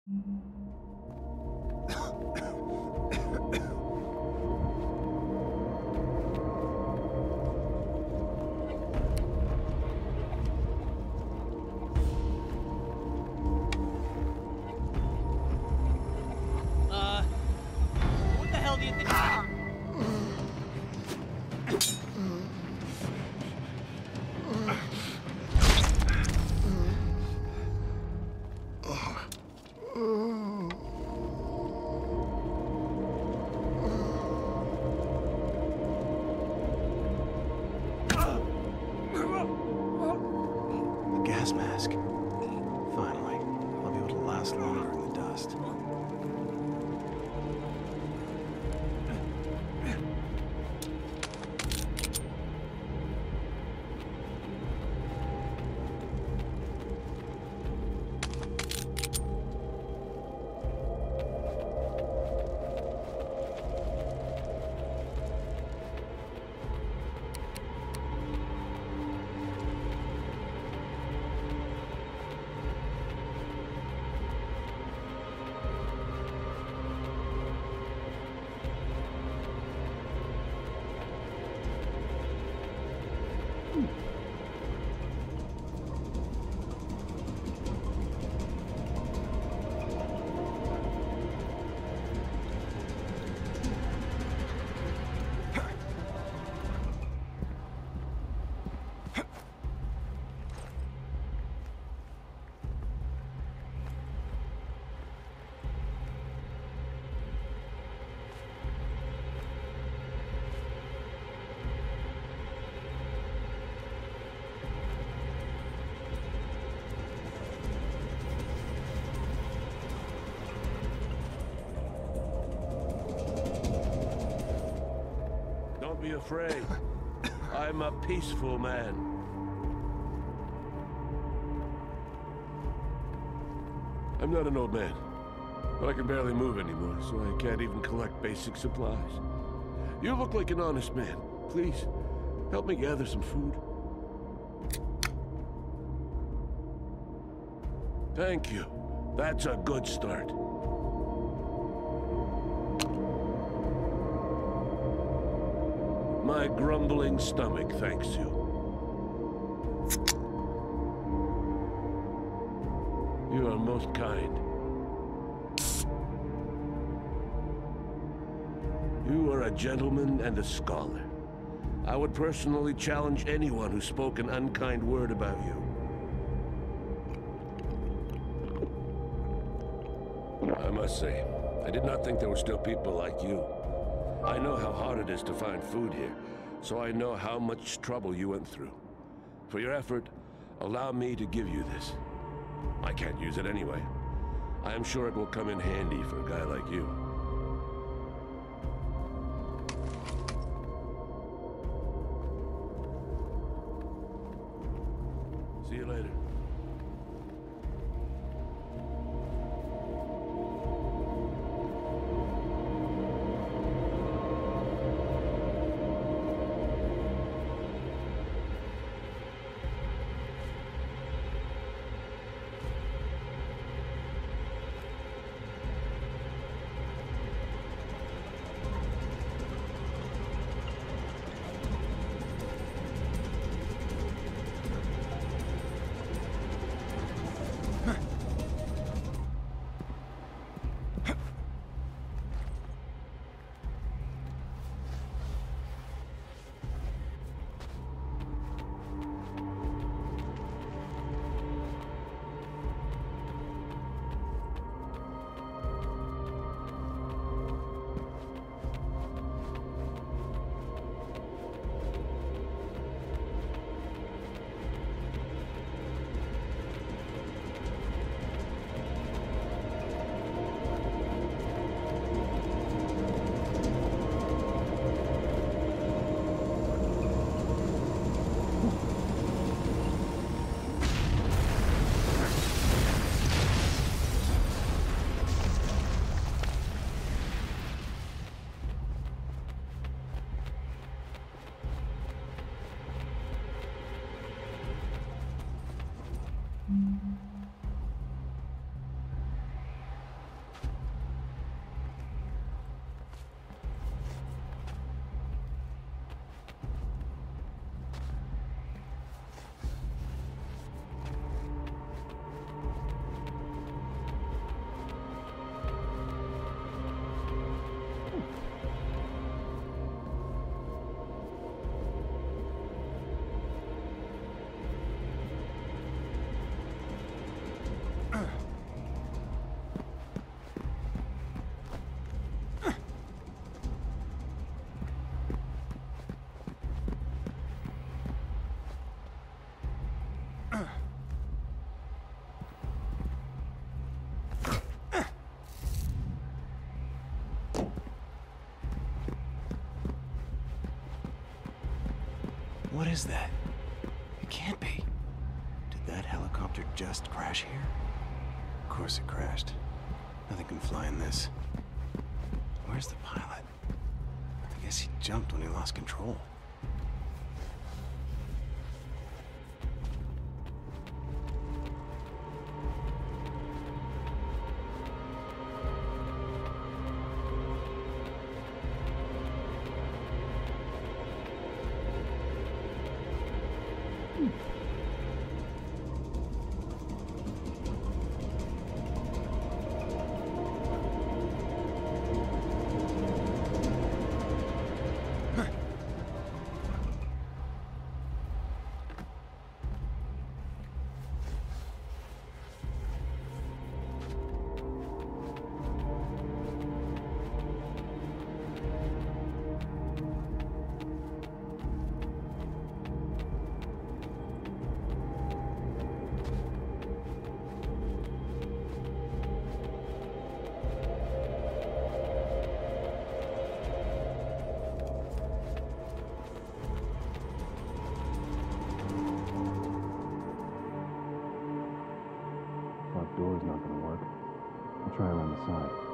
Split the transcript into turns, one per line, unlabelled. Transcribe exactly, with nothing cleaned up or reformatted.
Uh, what the hell do you think?
A gas mask. Finally, I'll be able to last longer in the dust.
Don't be afraid. I'm a peaceful man. I'm not an old man, but I can barely move anymore, so I can't even collect basic supplies. You look like an honest man. Please, help me gather some food. Thank you. That's a good start. My grumbling stomach thanks you. You are most kind. You are a gentleman and a scholar. I would personally challenge anyone who spoke an unkind word about you. I must say, I did not think there were still people like you. I know how hard it is to find food here, so I know how much trouble you went through. For your effort, allow me to give you this. I can't use it anyway. I am sure it will come in handy for a guy like you. See you later.
What is that? It can't be. Did that helicopter just crash here? Of course it crashed. Nothing can fly in this. Where's the pilot? I guess he jumped when he lost control. Door's not gonna work. I'll try around the side.